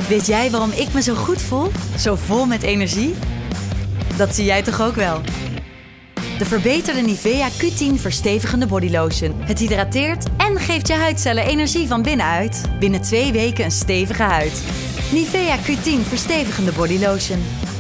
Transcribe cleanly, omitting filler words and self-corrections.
Weet jij waarom ik me zo goed voel? Zo vol met energie? Dat zie jij toch ook wel? De verbeterde Nivea Q10 verstevigende bodylotion. Het hydrateert en geeft je huidcellen energie van binnenuit. Binnen 2 weken een stevige huid. Nivea Q10 verstevigende bodylotion.